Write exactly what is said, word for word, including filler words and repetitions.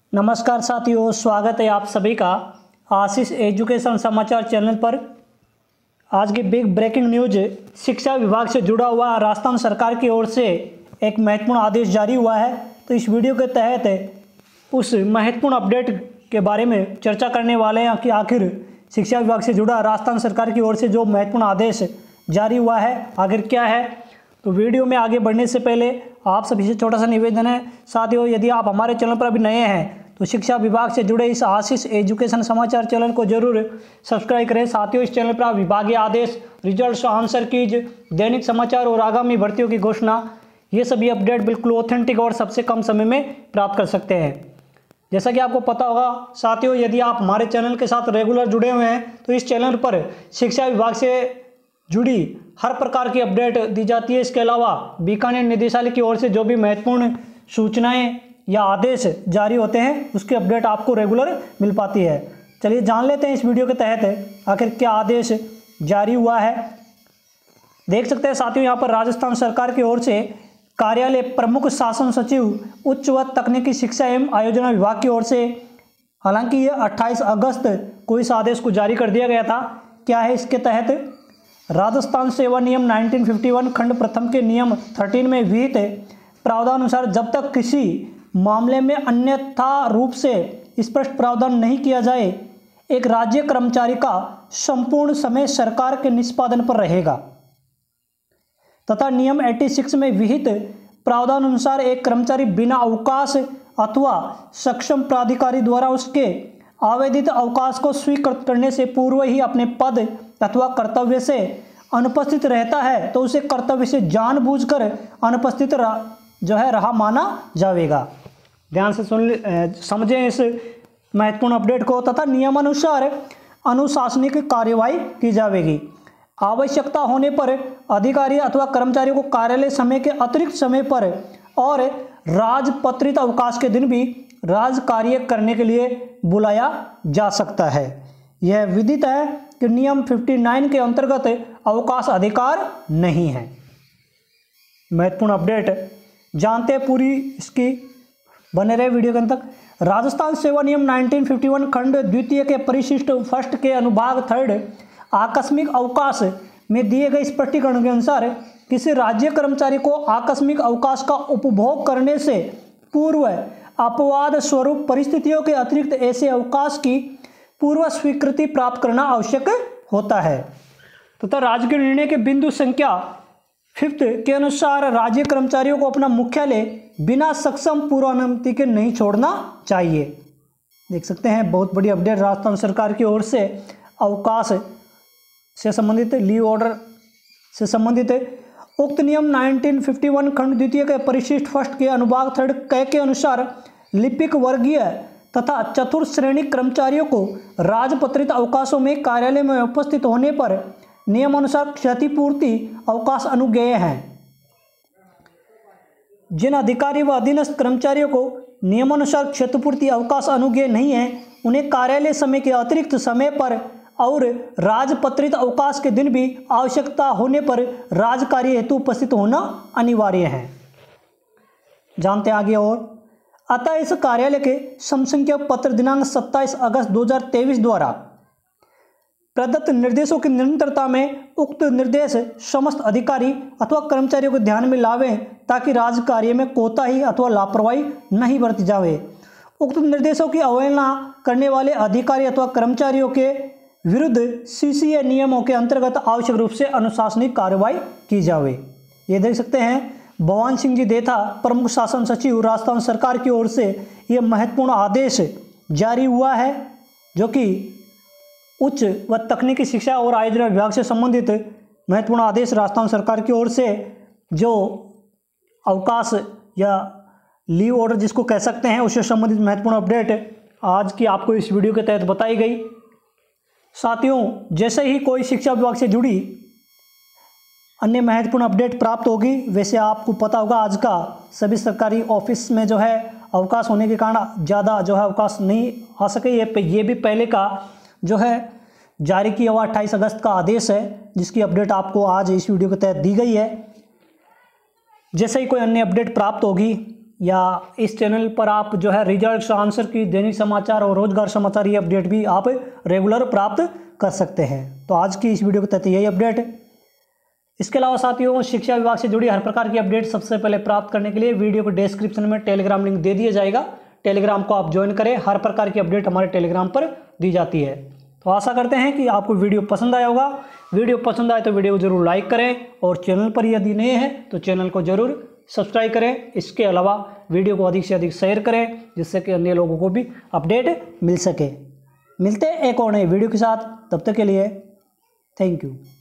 नमस्कार साथियों, स्वागत है आप सभी का आशीष एजुकेशन समाचार चैनल पर। आज की बिग ब्रेकिंग न्यूज, शिक्षा विभाग से जुड़ा हुआ राजस्थान सरकार की ओर से एक महत्वपूर्ण आदेश जारी हुआ है। तो इस वीडियो के तहत उस महत्वपूर्ण अपडेट के बारे में चर्चा करने वाले हैं कि आखिर शिक्षा विभाग से जुड़ा राजस्थान सरकार की ओर से जो महत्वपूर्ण आदेश जारी हुआ है आखिर क्या है। तो वीडियो में आगे बढ़ने से पहले आप सभी से छोटा सा निवेदन है साथियों, यदि आप हमारे चैनल पर अभी नए हैं तो शिक्षा विभाग से जुड़े इस आशीष एजुकेशन समाचार चैनल को जरूर सब्सक्राइब करें। साथियों, इस चैनल पर आप विभागीय आदेश, रिजल्ट्स, आंसर कीज, दैनिक समाचार और आगामी भर्तियों की घोषणा, ये सभी अपडेट बिल्कुल ऑथेंटिक और सबसे कम समय में प्राप्त कर सकते हैं। जैसा कि आपको पता होगा साथियों, यदि आप हमारे चैनल के साथ रेगुलर जुड़े हुए हैं तो इस चैनल पर शिक्षा विभाग से जुड़ी हर प्रकार की अपडेट दी जाती है। इसके अलावा बीकानेर निदेशालय की ओर से जो भी महत्वपूर्ण सूचनाएं या आदेश जारी होते हैं उसकी अपडेट आपको रेगुलर मिल पाती है। चलिए जान लेते हैं इस वीडियो के तहत आखिर क्या आदेश जारी हुआ है। देख सकते हैं साथियों, यहाँ पर राजस्थान सरकार की ओर से कार्यालय प्रमुख शासन सचिव उच्च व तकनीकी शिक्षा एवं आयोजना विभाग की ओर से, हालांकि ये अट्ठाईस अगस्त को इस आदेश को जारी कर दिया गया था। क्या है इसके तहत, राजस्थान सेवा नियम उन्नीस सौ इक्यावन खंड प्रथम के नियम तेरह में विहित प्रावधानानुसार जब तक किसी मामले में अन्यथा रूप से स्पष्ट प्रावधान नहीं किया जाए, एक राज्य कर्मचारी का संपूर्ण समय सरकार के निष्पादन पर रहेगा तथा नियम छियासी में विहित प्रावधान अनुसार एक कर्मचारी बिना अवकाश अथवा सक्षम प्राधिकारी द्वारा उसके आवेदित अवकाश को स्वीकृत करने से पूर्व ही अपने पद अथवा कर्तव्य से अनुपस्थित रहता है तो उसे कर्तव्य से जानबूझकर अनुपस्थित जो है रहा माना जाएगा। ध्यान से सुन समझें इस महत्वपूर्ण अपडेट को। तथा नियमानुसार अनुशासनिक कार्यवाही की जाएगी। आवश्यकता होने पर अधिकारी अथवा कर्मचारियों को कार्यालय समय के अतिरिक्त समय पर और राजपत्रित अवकाश के दिन भी राज कार्य करने के लिए बुलाया जा सकता है। यह विदित है कि नियम उनसठ के अंतर्गत अवकाश अधिकार नहीं है। महत्वपूर्ण अपडेट जानते हैं पूरी इसकी, बने रहे वीडियो के अंत तक। राजस्थान सेवा नियम उन्नीस सौ इक्यावन खंड द्वितीय के परिशिष्ट फर्स्ट के अनुभाग थर्ड आकस्मिक अवकाश में दिए गए स्पष्टीकरण के अनुसार किसी राज्य कर्मचारी को आकस्मिक अवकाश का उपभोग करने से पूर्व अपवाद स्वरूप परिस्थितियों के अतिरिक्त ऐसे अवकाश की पूर्व स्वीकृति प्राप्त करना आवश्यक होता है तथा राज्य के निर्णय के बिंदु संख्या फिफ्थ के अनुसार राज्य कर्मचारियों को अपना मुख्यालय बिना सक्षम पूर्व अनुमति के नहीं छोड़ना चाहिए। देख सकते हैं बहुत बड़ी अपडेट राजस्थान सरकार की ओर से अवकाश से संबंधित, लीव ऑर्डर से संबंधित। उक्त नियम उन्नीस सौ इक्यावन खंड द्वितीय के परिशिष्ट फर्स्ट के अनुभाग थर्ड क के अनुसार लिपिक वर्गीय तथा चतुर्थ श्रेणी कर्मचारियों को राजपत्रित अवकाशों में कार्यालय में उपस्थित होने पर नियमानुसार क्षतिपूर्ति अवकाश अनुज्ञेय हैं। जिन अधिकारी व अधीनस्थ कर्मचारियों को नियमानुसार क्षतिपूर्ति अवकाश अनुज्ञेय नहीं है, उन्हें कार्यालय समय के अतिरिक्त समय पर और राजपत्रित अवकाश के दिन भी आवश्यकता होने पर राजकार्य हेतु उपस्थित होना अनिवार्य है। जानते आगे और। अतः इस कार्यालय के समसंख्या पत्र दिनांक सत्ताईस अगस्त दो हज़ार तेईस द्वारा प्रदत्त निर्देशों की निरंतरता में उक्त निर्देश समस्त अधिकारी अथवा कर्मचारियों को ध्यान में लावें ताकि राज कार्य में कोताही अथवा लापरवाही नहीं बरती जाए। उक्त निर्देशों की अवहेलना करने वाले अधिकारी अथवा कर्मचारियों के विरुद्ध सीसीए नियमों के अंतर्गत आवश्यक रूप से अनुशासनिक कार्रवाई की जाए। ये देख सकते हैं भगवान सिंह जी देथा, प्रमुख शासन सचिव, राजस्थान सरकार की ओर से ये महत्वपूर्ण आदेश जारी हुआ है जो कि उच्च व तकनीकी शिक्षा और आयोजना विभाग से संबंधित महत्वपूर्ण आदेश राजस्थान सरकार की ओर से जो अवकाश या लीव ऑर्डर जिसको कह सकते हैं उससे संबंधित महत्वपूर्ण अपडेट आज की आपको इस वीडियो के तहत बताई गई। साथियों, जैसे ही कोई शिक्षा विभाग से जुड़ी अन्य महत्वपूर्ण अपडेट प्राप्त होगी, वैसे आपको पता होगा आज का सभी सरकारी ऑफिस में जो है अवकाश होने के कारण ज़्यादा जो है अवकाश नहीं आ सके। ये ये भी पहले का जो है जारी किया हुआ अट्ठाईस अगस्त का आदेश है जिसकी अपडेट आपको आज इस वीडियो के तहत दी गई है। जैसे ही कोई अन्य अपडेट प्राप्त होगी या इस चैनल पर आप जो है रिजल्ट, आंसर की, दैनिक समाचार और रोजगार समाचार ये अपडेट भी आप रेगुलर प्राप्त कर सकते हैं। तो आज की इस वीडियो के तहत यही अपडेट है। इसके अलावा साथियों, शिक्षा विभाग से जुड़ी हर प्रकार की अपडेट सबसे पहले प्राप्त करने के लिए वीडियो को डिस्क्रिप्शन में टेलीग्राम लिंक दे दिया जाएगा। टेलीग्राम को आप ज्वाइन करें, हर प्रकार की अपडेट हमारे टेलीग्राम पर दी जाती है। तो आशा करते हैं कि आपको वीडियो पसंद आया होगा। वीडियो पसंद आए तो वीडियो को जरूर लाइक करें और चैनल पर यदि नए हैं तो चैनल को जरूर सब्सक्राइब करें। इसके अलावा वीडियो को अधिक से अधिक शेयर करें जिससे कि अन्य लोगों को भी अपडेट मिल सके। मिलते हैं एक और नए वीडियो के साथ, तब तक के लिए थैंक यू।